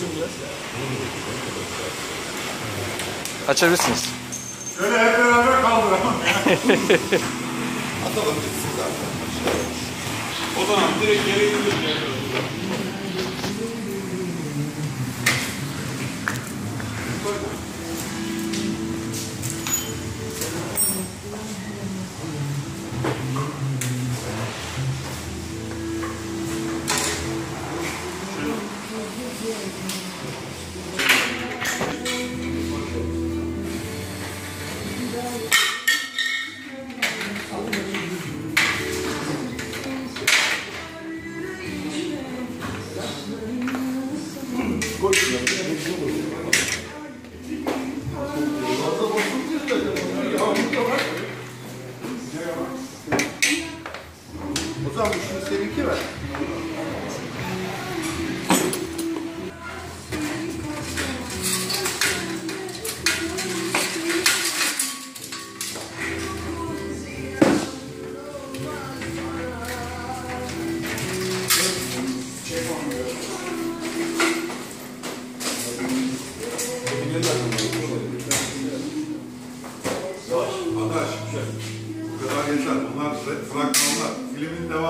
açayım biraz. Açabilirsiniz. Şöyle hep beraber kaldıralım. Atalım gitsin zaten. O zaman direkt geri gidiyoruz. O zaman bu şimdi seninki mi? Arkadaş, bu kadar yeter. Bunlar fragmanlar. Filmin devamı.